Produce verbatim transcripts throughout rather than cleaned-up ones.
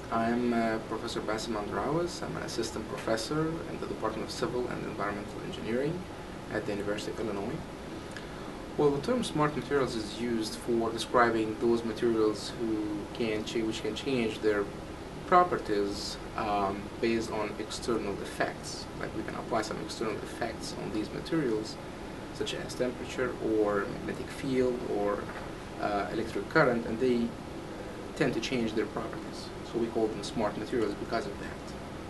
I'm uh, Professor Bassem Andrawes. I'm an assistant professor in the Department of Civil and Environmental Engineering at the University of Illinois. Well, the term smart materials is used for describing those materials who can ch which can change their properties um, based on external effects. Like we can apply some external effects on these materials, such as temperature or magnetic field or uh, electric current, and they tend to change their properties. So we call them smart materials because of that.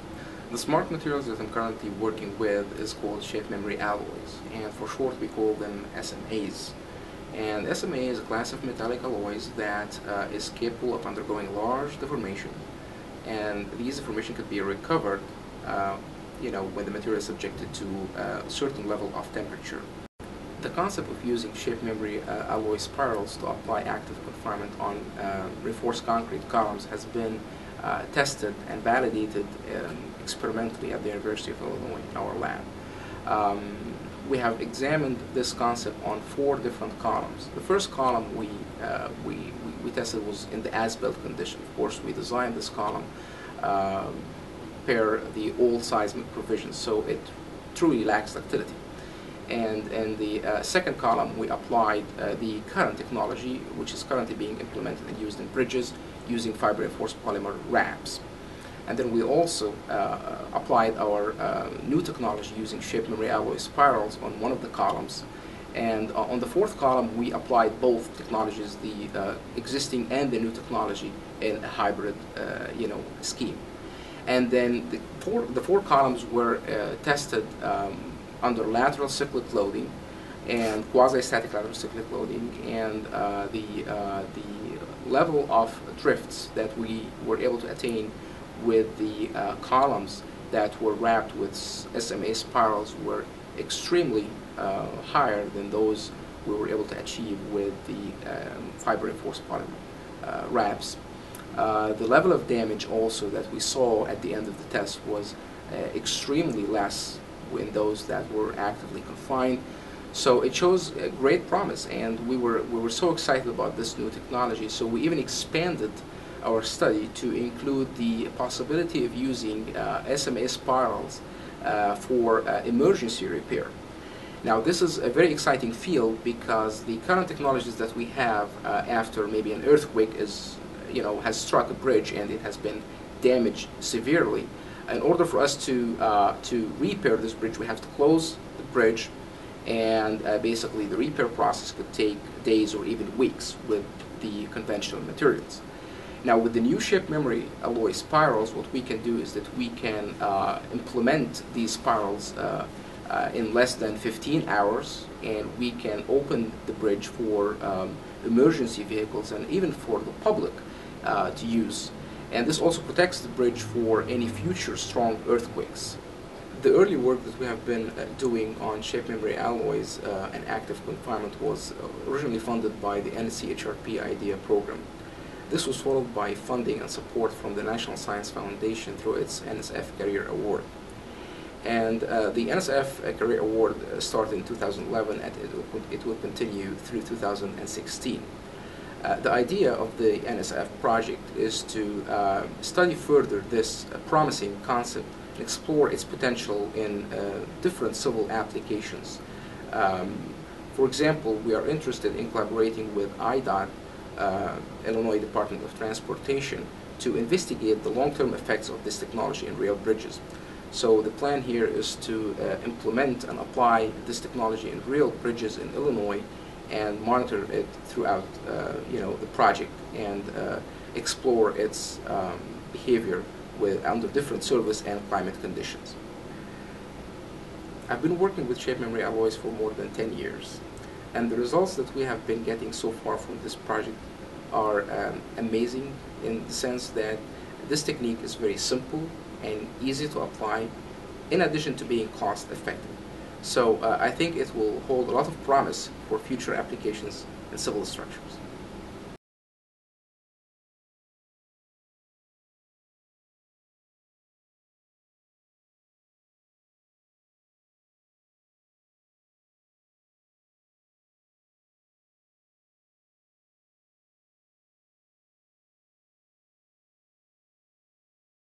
The smart materials that I'm currently working with is called shape memory alloys, and for short we call them S M As. And S M A is a class of metallic alloys that uh, is capable of undergoing large deformation, and these deformation could be recovered uh, you know, when the material is subjected to a certain level of temperature. The concept of using shape memory uh, alloy spirals to apply active confinement on uh, reinforced concrete columns has been uh, tested and validated um, experimentally at the University of Illinois in our lab. Um, we have examined this concept on four different columns. The first column we, uh, we, we, we tested was in the as-built condition. Of course, we designed this column uh, per the old seismic provisions, so it truly lacks ductility. And in the uh, second column, we applied uh, the current technology, which is currently being implemented and used in bridges using fiber-reinforced polymer wraps. And then we also uh, applied our uh, new technology using shape memory alloy spirals on one of the columns. And uh, on the fourth column, we applied both technologies, the uh, existing and the new technology, in a hybrid uh, you know, scheme. And then the four, the four columns were uh, tested um, under lateral cyclic loading and quasi-static lateral cyclic loading, and uh, the, uh, the level of drifts that we were able to attain with the uh, columns that were wrapped with S M A spirals were extremely uh, higher than those we were able to achieve with the um, fiber-reinforced polymer uh, wraps. Uh, the level of damage also that we saw at the end of the test was uh, extremely less in those that were actively confined. So it shows a great promise, and we were, we were so excited about this new technology, so we even expanded our study to include the possibility of using uh, S M A spirals uh, for uh, emergency repair. Now, this is a very exciting field because the current technologies that we have uh, after maybe an earthquake is, you know, has struck a bridge and it has been damaged severely. In order for us to, uh, to repair this bridge, we have to close the bridge, and uh, basically the repair process could take days or even weeks with the conventional materials. Now, with the new shape memory alloy spirals, what we can do is that we can uh, implement these spirals uh, uh, in less than fifteen hours, and we can open the bridge for um, emergency vehicles and even for the public uh, to use. And this also protects the bridge for any future strong earthquakes. The early work that we have been uh, doing on shape memory alloys uh, and active confinement was originally funded by the N C H R P IDEA program. This was followed by funding and support from the National Science Foundation through its N S F Career Award. And uh, the N S F Career Award uh, started in two thousand eleven, and it will, it will continue through two thousand sixteen. Uh, the idea of the N S F project is to uh, study further this uh, promising concept and explore its potential in uh, different civil applications. Um, for example, we are interested in collaborating with I D O T, uh, Illinois Department of Transportation, to investigate the long-term effects of this technology in real bridges. So the plan here is to uh, implement and apply this technology in real bridges in Illinois and monitor it throughout uh, you know, the project, and uh, explore its um, behavior with, under different service and climate conditions. I've been working with shape memory alloys for more than ten years, and the results that we have been getting so far from this project are um, amazing, in the sense that this technique is very simple and easy to apply, in addition to being cost effective. So uh, I think it will hold a lot of promise for future applications in civil structures.